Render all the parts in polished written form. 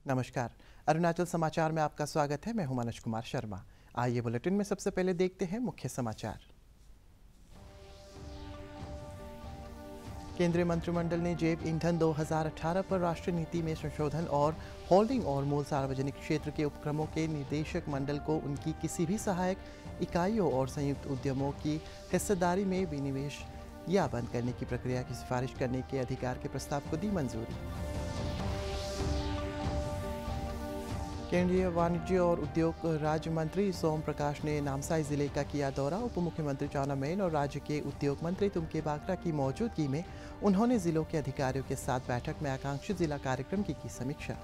नमस्कार। अरुणाचल समाचार में आपका स्वागत है। मैं हूं मनोज कुमार शर्मा। आइए बुलेटिन में सबसे पहले देखते हैं मुख्य समाचार। केंद्रीय मंत्रिमंडल ने जैव ईंधन 2018 पर राष्ट्रीय नीति में संशोधन और होल्डिंग और मूल सार्वजनिक क्षेत्र के उपक्रमों के निदेशक मंडल को उनकी किसी भी सहायक इकाइयों और संयुक्त उद्यमों की हिस्सेदारी में विनिवेश या बंद करने की प्रक्रिया की सिफारिश करने के अधिकार के प्रस्ताव को दी मंजूरी। केंद्रीय वाणिज्य और उद्योग राज्य मंत्री सोम प्रकाश ने नामसाई जिले का किया दौरा। उप मुख्यमंत्री चाउना मेन और राज्य के उद्योग मंत्री तुमके बागरा की मौजूदगी में उन्होंने जिलों के अधिकारियों के साथ बैठक में आकांक्षी जिला कार्यक्रम की समीक्षा।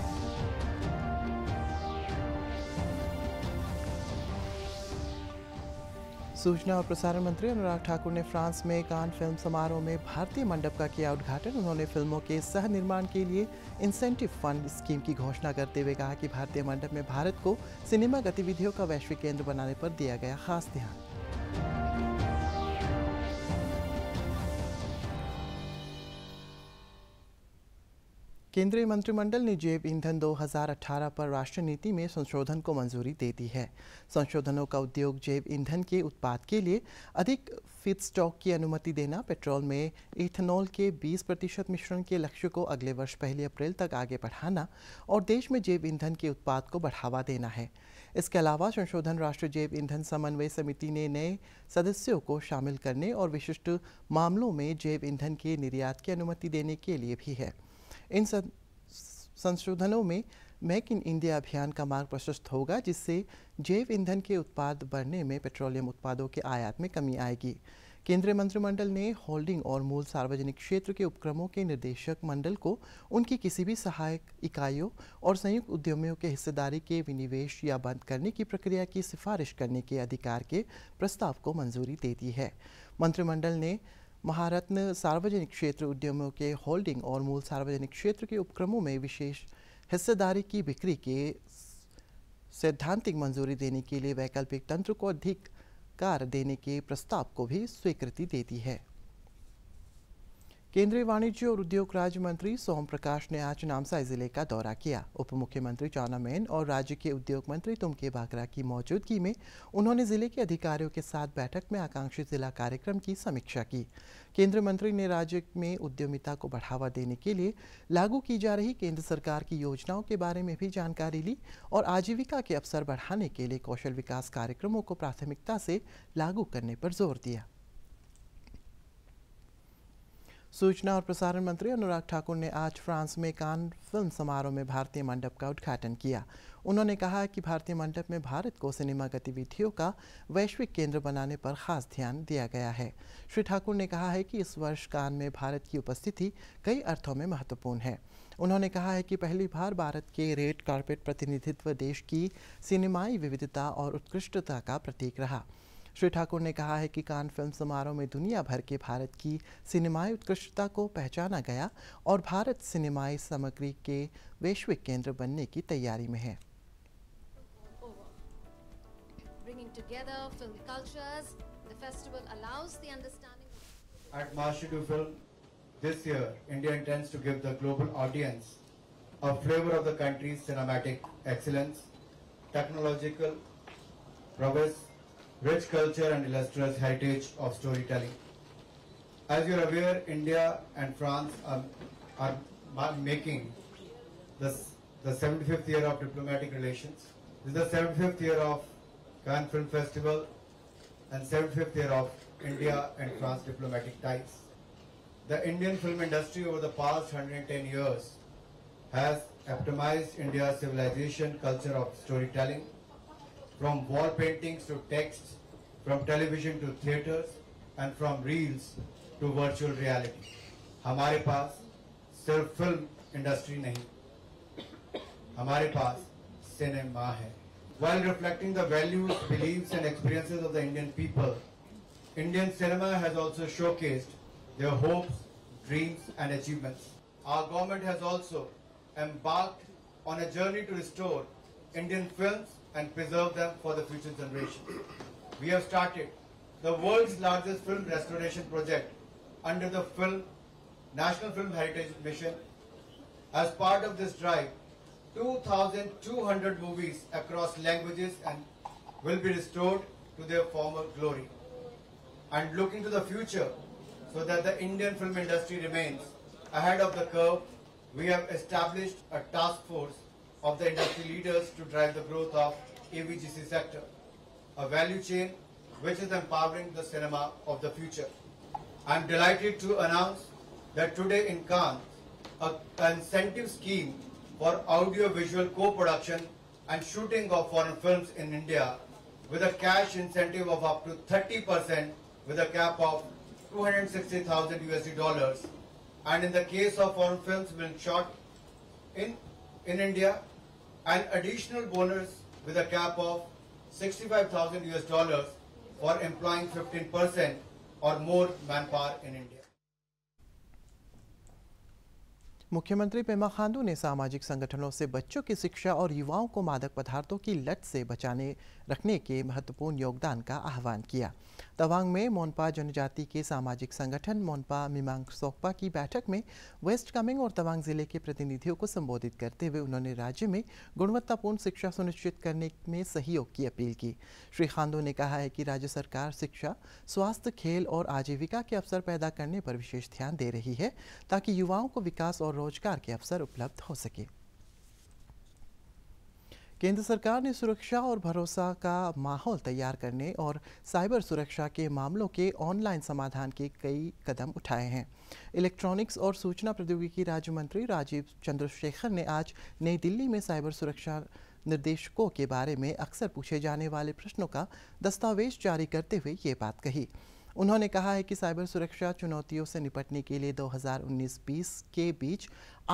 सूचना और प्रसारण मंत्री अनुराग ठाकुर ने फ्रांस में कान फिल्म समारोह में भारतीय मंडप का किया उद्घाटन। उन्होंने फिल्मों के सह निर्माण के लिए इंसेंटिव फंड स्कीम की घोषणा करते हुए कहा कि भारतीय मंडप में भारत को सिनेमा गतिविधियों का वैश्विक केंद्र बनाने पर दिया गया खास ध्यान। केंद्रीय मंत्रिमंडल ने जैव ईंधन 2018 पर राष्ट्रीय नीति में संशोधन को मंजूरी दे दी है। संशोधनों का उद्योग जैव ईंधन के उत्पाद के लिए अधिक फीडस्टॉक की अनुमति देना, पेट्रोल में इथेनॉल के 20% मिश्रण के लक्ष्य को अगले वर्ष 1 अप्रैल तक आगे बढ़ाना और देश में जैव ईंधन के उत्पाद को बढ़ावा देना है। इसके अलावा संशोधन राष्ट्रीय जैव ईंधन समन्वय समिति ने नए सदस्यों को शामिल करने और विशिष्ट मामलों में जैव ईंधन के निर्यात की अनुमति देने के लिए भी है। इन संशोधनों में मेक इन इंडिया अभियान का मार्ग प्रशस्त होगा, जिससे जैव ईंधन के उत्पाद बढ़ने में पेट्रोलियम उत्पादों के आयात में कमी आएगी। केंद्रीय मंत्रिमंडल ने होल्डिंग और मूल सार्वजनिक क्षेत्र के उपक्रमों के निदेशक मंडल को उनकी किसी भी सहायक इकाइयों और संयुक्त उद्यमियों के हिस्सेदारी के विनिवेश या बंद करने की प्रक्रिया की सिफारिश करने के अधिकार के प्रस्ताव को मंजूरी दे दी है। मंत्रिमंडल ने महारत्न सार्वजनिक क्षेत्र उद्यमों के होल्डिंग और मूल सार्वजनिक क्षेत्र के उपक्रमों में विशेष हिस्सेदारी की बिक्री के सैद्धांतिक मंजूरी देने के लिए वैकल्पिक तंत्र को अधिकार देने के प्रस्ताव को भी स्वीकृति दे दी है। केंद्रीय वाणिज्य और उद्योग राज्य मंत्री सोम प्रकाश ने आज नामसाई जिले का दौरा किया। उप मुख्यमंत्री चाउना मेन और राज्य के उद्योग मंत्री तुमके बागरा की मौजूदगी में उन्होंने जिले के अधिकारियों के साथ बैठक में आकांक्षी जिला कार्यक्रम की समीक्षा की। केंद्रीय मंत्री ने राज्य में उद्यमिता को बढ़ावा देने के लिए लागू की जा रही केंद्र सरकार की योजनाओं के बारे में भी जानकारी ली और आजीविका के अवसर बढ़ाने के लिए कौशल विकास कार्यक्रमों को प्राथमिकता से लागू करने पर जोर दिया। सूचना और प्रसारण मंत्री अनुराग ठाकुर ने आज फ्रांस में कान फिल्म समारोह में भारतीय मंडप का उद्घाटन किया। उन्होंने कहा कि भारतीय मंडप में भारत को सिनेमा गतिविधियों का वैश्विक केंद्र बनाने पर खास ध्यान दिया गया है। श्री ठाकुर ने कहा है कि इस वर्ष कान में भारत की उपस्थिति कई अर्थों में महत्वपूर्ण है। उन्होंने कहा है कि पहली बार भारत के रेड कार्पेट प्रतिनिधित्व देश की सिनेमाई विविधता और उत्कृष्टता का प्रतीक रहा। श्री ठाकुर ने कहा है कि कान फिल्म समारोह में दुनिया भर के भारत की सिनेमाई उत्कृष्टता को पहचाना गया और भारत सिनेमाई सामग्री के वैश्विक केंद्र बनने की तैयारी में है। At Maharashtra Film this year, India intends to give the global audience a flavor of the country's cinematic excellence, technological prowess, rich culture and illustrious heritage of storytelling. As you are aware, India and France are making the 75th year of diplomatic relations. This is the 75th year of Cannes Film Festival and 75th year of India and France diplomatic ties. The Indian film industry over the past 110 years has epitomized India's civilization, culture of storytelling, from wall paintings to texts, from television to theatres, and from reels to virtual reality. हमारे पास सिर्फ film industry नहीं, हमारे पास cinema है. While reflecting the values, beliefs and experiences of the Indian people, Indian cinema has also showcased their hopes, dreams and achievements. Our government has also embarked on a journey to restore Indian films and preserve them for the future generations. We have started the world's largest film restoration project under the National Film Heritage Mission. As part of this drive 2,200 movies across languages and will be restored to their former glory. And looking to the future, so that the Indian film industry remains ahead of the curve, we have established a task force of the industry leaders to drive the growth of AVGC sector, a value chain which is empowering the cinema of the future. I am delighted to announce that today in Cannes, an incentive scheme for audio-visual co-production and shooting of foreign films in India with a cash incentive of up to 30% with a cap of $260,000 and in the case of foreign films being shot in India, an additional bonus with a cap of $65,000 for employing 15% or more manpower in India. मुख्यमंत्री पेमा खांडू ने सामाजिक संगठनों से बच्चों की शिक्षा और युवाओं को मादक पदार्थों की लत से बचाने रखने के महत्वपूर्ण योगदान का आह्वान किया। तवांग में मोनपा जनजाति के सामाजिक संगठन मोनपा मिमांग सोकपा की बैठक में वेस्ट कामेंग और तवांग जिले के प्रतिनिधियों को संबोधित करते हुए उन्होंने राज्य में गुणवत्तापूर्ण शिक्षा सुनिश्चित करने में सहयोग की अपील की। श्री खांडू ने कहा है कि राज्य सरकार शिक्षा, स्वास्थ्य, खेल और आजीविका के अवसर पैदा करने पर विशेष ध्यान दे रही है ताकि युवाओं को विकास और रोजगार के अवसर उपलब्ध हो सके। केंद्र सरकार ने सुरक्षा और भरोसा का माहौल तैयार करने और साइबर सुरक्षा के मामलों के ऑनलाइन समाधान के कई कदम उठाए हैं। इलेक्ट्रॉनिक्स और सूचना प्रौद्योगिकी राज्य मंत्री राजीव चंद्रशेखर ने आज नई दिल्ली में साइबर सुरक्षा निर्देशकों के बारे में अक्सर पूछे जाने वाले प्रश्नों का दस्तावेज जारी करते हुए ये बात कही। उन्होंने कहा है कि साइबर सुरक्षा चुनौतियों से निपटने के लिए 2019-20 के बीच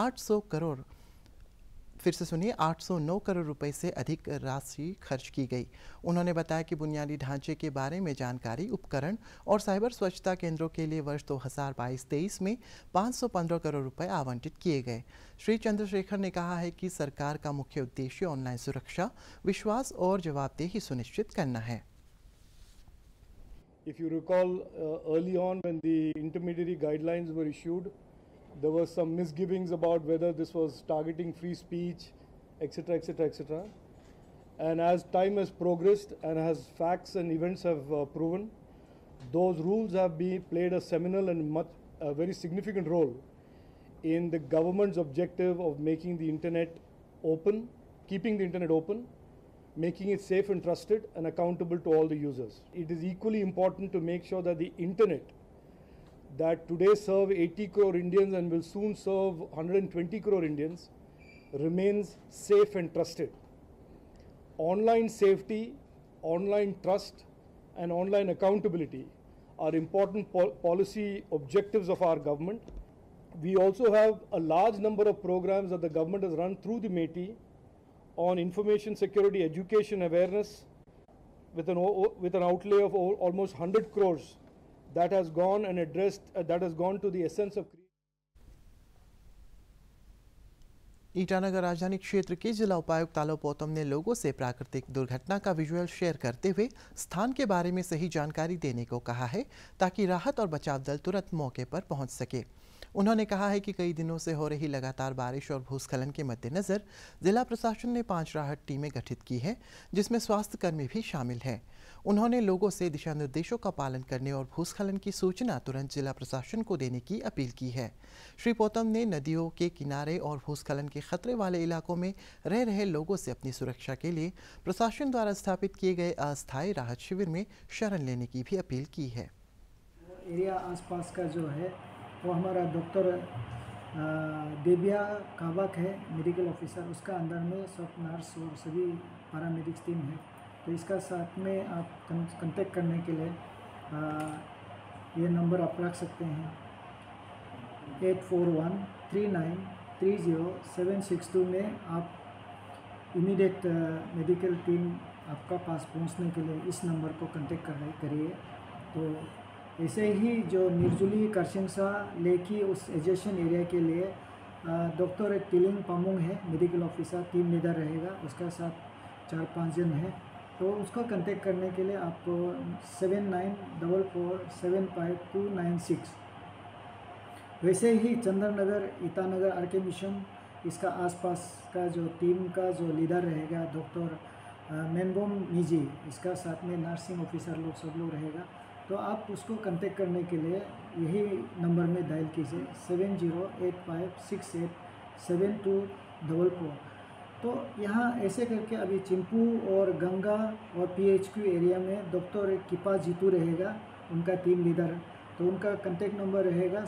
809 करोड़ रुपए से अधिक राशि खर्च की गई। उन्होंने बताया कि बुनियादी ढांचे के बारे में जानकारी, उपकरण और साइबर स्वच्छता केंद्रों के लिए वर्ष 2022-23 में 515 करोड़ रुपए आवंटित किए गए। श्री चंद्रशेखर ने कहा है कि सरकार का मुख्य उद्देश्य ऑनलाइन सुरक्षा, विश्वास और जवाबदेही सुनिश्चित करना है। If you recall, early on when the intermediary guidelines were issued, there were some misgivings about whether this was targeting free speech, etc., etc., etc. And as time has progressed and as facts and events have proven, those rules have played a seminal and a very significant role in the government's objective of making the internet open, keeping the internet open, making it safe and trusted and accountable to all the users. It is equally important to make sure that the internet that today serve 80 crore Indians and will soon serve 120 crore Indians remains safe and trusted. Online safety, online trust and online accountability are important policy objectives of our government. We also have a large number of programs that the government has run through the MeitY on information security, education, awareness, with an outlay of almost 100 crores that has gone and addressed, that has gone to the essence of. Itanagar राजधानी क्षेत्र के जिला उपायुक्त तालो पोतम ने लोगों से प्राकृतिक दुर्घटना का विजुअल शेयर करते हुए स्थान के बारे में सही जानकारी देने को कहा है ताकि राहत और बचाव दल तुरंत मौके पर पहुंच सके। उन्होंने कहा है कि कई दिनों से हो रही लगातार बारिश और भूस्खलन के मद्देनज़र जिला प्रशासन ने 5 राहत टीमें गठित की हैं, जिसमें स्वास्थ्य कर्मी भी शामिल हैं। उन्होंने लोगों से दिशा निर्देशों का पालन करने और भूस्खलन की सूचना तुरंत जिला प्रशासन को देने की अपील की है। श्री पोतम ने नदियों के किनारे और भूस्खलन के खतरे वाले इलाकों में रह रहे लोगों से अपनी सुरक्षा के लिए प्रशासन द्वारा स्थापित किए गए अस्थायी राहत शिविर में शरण लेने की भी अपील की है। एरिया आसपास का जो है वो हमारा डॉक्टर देविया काबक है, मेडिकल ऑफिसर, उसका अंदर में सब नर्स और सभी पैरामेडिक्स टीम है। तो इसका साथ में आप कांटेक्ट करने के लिए ये नंबर आप रख सकते हैं 8413930762 में आप इमीडिएट मेडिकल टीम आपका पास पहुंचने के लिए इस नंबर को कांटेक्ट करिए। तो ऐसे ही जो निर्जुली, करशिंगसा, लेकी उस एजेशन एरिया के लिए डॉक्टर टिलिंग पामुंग है, मेडिकल ऑफिसर, टीम लीडर रहेगा, उसका साथ 4-5 जन है। तो उसको कांटेक्ट करने के लिए आपको 7944759296। वैसे ही Chandranagar, Itanagar, R K mission, इसका आसपास का जो टीम का जो लीडर रहेगा डॉक्टर मेनबोम निजी, इसका साथ में नर्सिंग ऑफिसर लोग सब लोग रहेगा। तो आप उसको कांटेक्ट करने के लिए यही नंबर में डायल कीजिए 7085687244। तो यहाँ ऐसे करके अभी चिंपू और गंगा और PHQ एरिया में डॉक्टर किपा जीतू रहेगा, उनका टीम लीडर। तो उनका कांटेक्ट नंबर रहेगा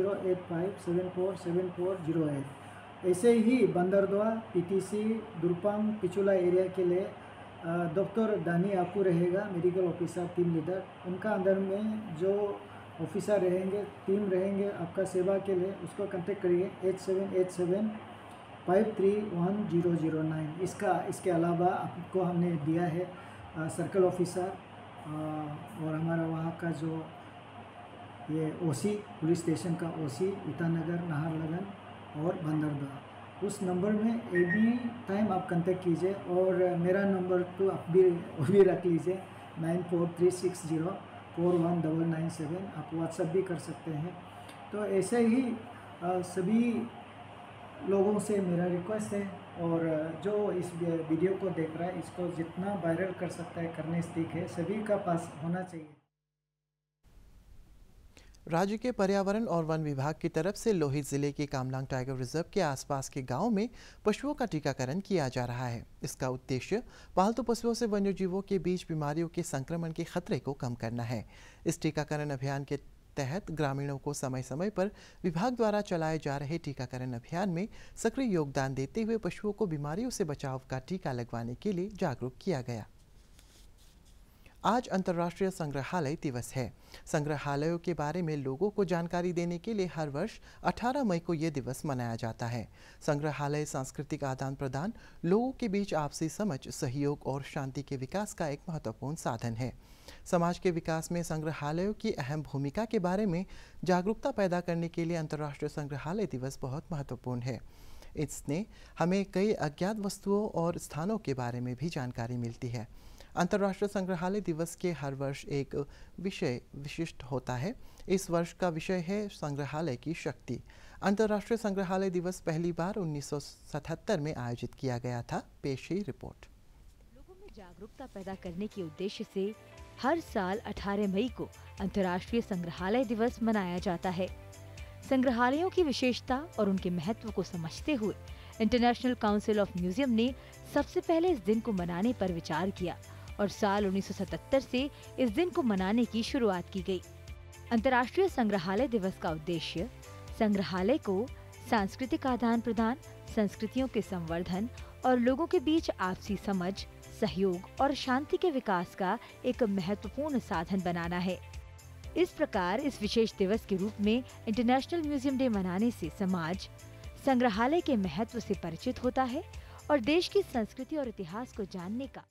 7085747408। ऐसे ही बंदरदुआ, PTC, दुर्पाम, पिचुला एरिया के लिए डॉक्टर दानी आपू रहेगा, मेडिकल ऑफिसर टीम लीडर। उनका अंदर में जो ऑफिसर रहेंगे, टीम रहेंगे आपका सेवा के लिए, उसको कांटेक्ट करिए 8787531009। इसके अलावा आपको हमने दिया है सर्कल ऑफिसर और हमारा वहाँ का जो ये OC, पुलिस स्टेशन का OC ईटानगर, नाहरलगुन और बंदरदुआ। उस नंबर में एनी टाइम आप कांटेक्ट कीजिए। और मेरा नंबर तो आप भी रख लीजिए 9436041997। आप व्हाट्सएप भी कर सकते हैं। तो ऐसे ही सभी लोगों से मेरा रिक्वेस्ट है, और जो इस वीडियो को देख रहा है इसको जितना वायरल कर सकता है करने से ठीक है, सभी का पास होना चाहिए। राज्य के पर्यावरण और वन विभाग की तरफ से लोहित जिले के कामलांग टाइगर रिजर्व के आसपास के गांव में पशुओं का टीकाकरण किया जा रहा है। इसका उद्देश्य पालतू पशुओं से वन्यजीवों के बीच बीमारियों के संक्रमण के खतरे को कम करना है। इस टीकाकरण अभियान के तहत ग्रामीणों को समय समय पर विभाग द्वारा चलाए जा रहे टीकाकरण अभियान में सक्रिय योगदान देते हुए पशुओं को बीमारियों से बचाव का टीका लगवाने के लिए जागरूक किया गया। आज अंतर्राष्ट्रीय संग्रहालय दिवस है। संग्रहालयों के बारे में लोगों को जानकारी देने के लिए हर वर्ष 18 मई को ये दिवस मनाया जाता है। संग्रहालय सांस्कृतिक आदान प्रदान, लोगों के बीच आपसी समझ, सहयोग और शांति के विकास का एक महत्वपूर्ण साधन है। समाज के विकास में संग्रहालयों की अहम भूमिका के बारे में जागरूकता पैदा करने के लिए अंतर्राष्ट्रीय संग्रहालय दिवस बहुत महत्वपूर्ण है। इसने हमें कई अज्ञात वस्तुओं और स्थानों के बारे में भी जानकारी मिलती है। अंतर्राष्ट्रीय संग्रहालय दिवस के हर वर्ष एक विषय विशिष्ट होता है। इस वर्ष का विषय है संग्रहालय की शक्ति। अंतर्राष्ट्रीय संग्रहालय दिवस पहली बार 1977 में आयोजित किया गया था। पेश है रिपोर्ट। लोगों में जागरूकता पैदा करने के उद्देश्य से हर साल 18 मई को अंतर्राष्ट्रीय संग्रहालय दिवस मनाया जाता है। संग्रहालयों की विशेषता और उनके महत्व को समझते हुए इंटरनेशनल काउंसिल ऑफ म्यूजियम ने सबसे पहले इस दिन को मनाने पर विचार किया और साल 1977 से इस दिन को मनाने की शुरुआत की गई। अंतर्राष्ट्रीय संग्रहालय दिवस का उद्देश्य संग्रहालय को सांस्कृतिक आदान प्रदान, संस्कृतियों के संवर्धन और लोगों के बीच आपसी समझ, सहयोग और शांति के विकास का एक महत्वपूर्ण साधन बनाना है। इस प्रकार इस विशेष दिवस के रूप में इंटरनेशनल म्यूजियम डे मनाने से समाज संग्रहालय के महत्व से परिचित होता है और देश की संस्कृति और इतिहास को जानने का।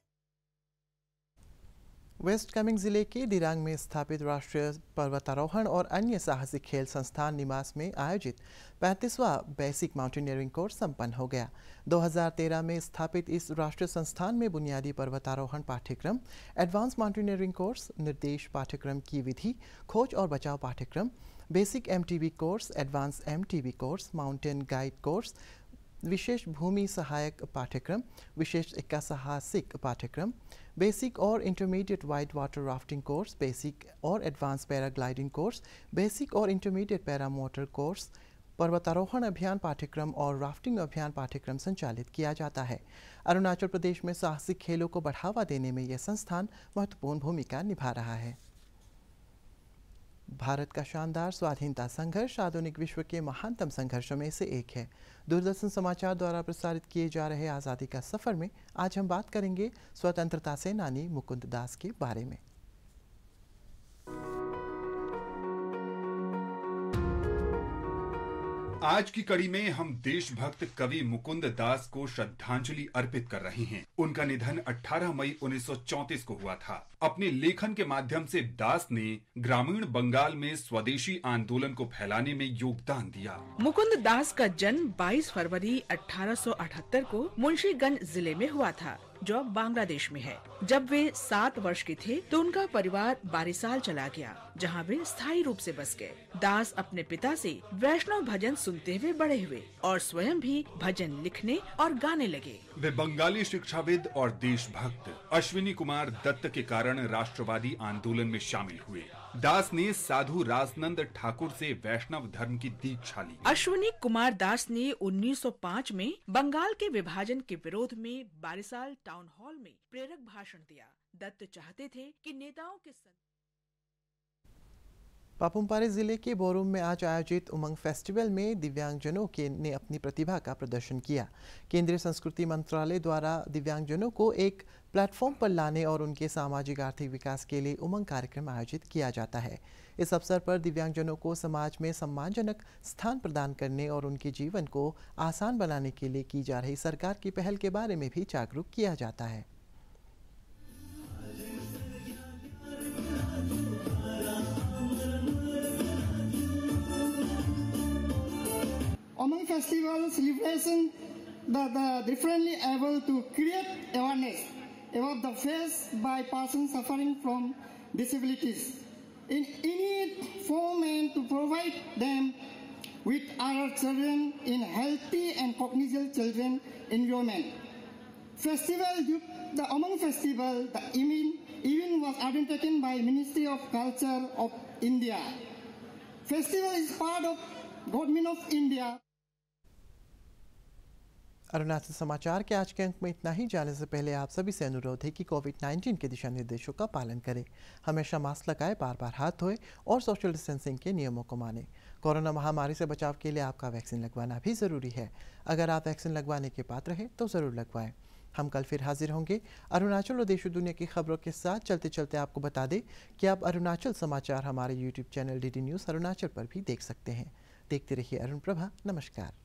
वेस्ट कामेंग जिले के दिरांग में स्थापित राष्ट्रीय पर्वतारोहण और अन्य साहसिक खेल संस्थान निमास में आयोजित 35वां बेसिक माउंटेनियरिंग कोर्स संपन्न हो गया। 2013 में स्थापित इस राष्ट्रीय संस्थान में बुनियादी पर्वतारोहण पाठ्यक्रम, एडवांस माउंटेनियरिंग कोर्स, निर्देश पाठ्यक्रम की विधि, खोज और बचाव पाठ्यक्रम, basic MTB course, advance MTB course, mountain guide course, विशेष भूमि सहायक पाठ्यक्रम, विशेष साहसिक पाठ्यक्रम, बेसिक और intermediate white water rafting course, basic और एडवांस पैराग्लाइडिंग कोर्स, बेसिक और इंटरमीडिएट पैरामोटर कोर्स, पर्वतारोहण अभियान पाठ्यक्रम और राफ्टिंग अभियान पाठ्यक्रम संचालित किया जाता है। अरुणाचल प्रदेश में साहसिक खेलों को बढ़ावा देने में यह संस्थान महत्वपूर्ण भूमिका निभा रहा है। भारत का शानदार स्वाधीनता संघर्ष आधुनिक विश्व के महानतम संघर्षों में से एक है। दूरदर्शन समाचार द्वारा प्रसारित किए जा रहे आज़ादी का सफ़र में आज हम बात करेंगे स्वतंत्रता सेनानी मुकुंद दास के बारे में। आज की कड़ी में हम देशभक्त कवि मुकुंद दास को श्रद्धांजलि अर्पित कर रहे हैं। उनका निधन 18 मई 1934 को हुआ था। अपने लेखन के माध्यम से दास ने ग्रामीण बंगाल में स्वदेशी आंदोलन को फैलाने में योगदान दिया। मुकुंद दास का जन्म 22 फरवरी 1878 को मुंशीगंज जिले में हुआ था। जो अब बांग्लादेश में है। जब वे 7 वर्ष के थे तो उनका परिवार बारिसाल चला गया, जहां वे स्थायी रूप से बस गए। दास अपने पिता से वैष्णव भजन सुनते हुए बड़े हुए और स्वयं भी भजन लिखने और गाने लगे। वे बंगाली शिक्षाविद और देशभक्त अश्विनी कुमार दत्त के कारण राष्ट्रवादी आंदोलन में शामिल हुए। दास ने साधु राजनंद ठाकुर से वैष्णव धर्म की दीक्षा ली। अश्विनी कुमार दास ने 1905 में बंगाल के विभाजन के विरोध में बारिसाल टाउन हॉल में प्रेरक भाषण दिया। दत्त चाहते थे कि नेताओं के पापुम-पारे जिले के बोरुम में आज आयोजित उमंग फेस्टिवल में दिव्यांगजनों ने अपनी प्रतिभा का प्रदर्शन किया। केंद्रीय संस्कृति मंत्रालय द्वारा दिव्यांगजनों को एक प्लेटफॉर्म पर लाने और उनके सामाजिक आर्थिक विकास के लिए उमंग कार्यक्रम आयोजित किया जाता है। इस अवसर पर दिव्यांगजनों को समाज में सम्मानजनक स्थान प्रदान करने और उनके जीवन को आसान बनाने के लिए की जा रही सरकार की पहल के बारे में भी जागरूक किया जाता है। Among festival celebration, the differently able to create awareness about the faced by persons suffering from disabilities in any form and to provide them with other children in healthy and cognizant children environment. Among festival, the event was undertaken by Ministry of Culture of India. Festival is part of Government of India. Arunachal समाचार के आज के अंक में इतना ही। जाने से पहले आप सभी से अनुरोध है कि कोविड-19 के दिशा निर्देशों का पालन करें, हमेशा मास्क लगाएं, बार-बार हाथ धोएं और सोशल डिस्टेंसिंग के नियमों को मानें। कोरोना महामारी से बचाव के लिए आपका वैक्सीन लगवाना भी ज़रूरी है। अगर आप वैक्सीन लगवाने के पात्र हैं तो ज़रूर लगवाएं। हम कल फिर हाजिर होंगे अरुणाचल और देश और दुनिया की खबरों के साथ। चलते चलते आपको बता दें कि आप अरुणाचल समाचार हमारे YouTube channel DD news Arunachal पर भी देख सकते हैं। देखते रहिए अरुण प्रभा। नमस्कार।